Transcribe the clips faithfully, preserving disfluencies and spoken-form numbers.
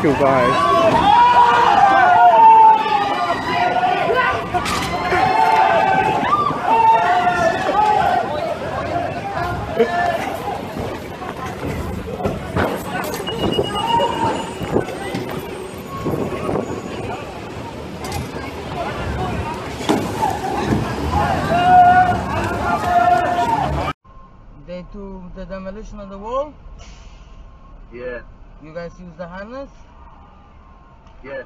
you guys. They do the demolition of the wall? Yeah. You guys use the harness? Yeah.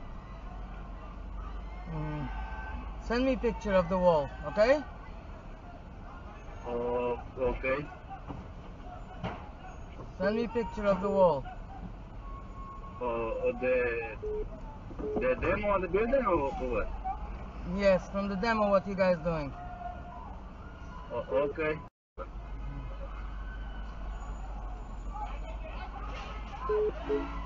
Mm. Send me a picture of the wall, okay? Oh, okay. Send me a picture of the wall. Uh, the the demo of the building or, or what? Yes, from the demo, what you guys doing? Oh, okay. Mm.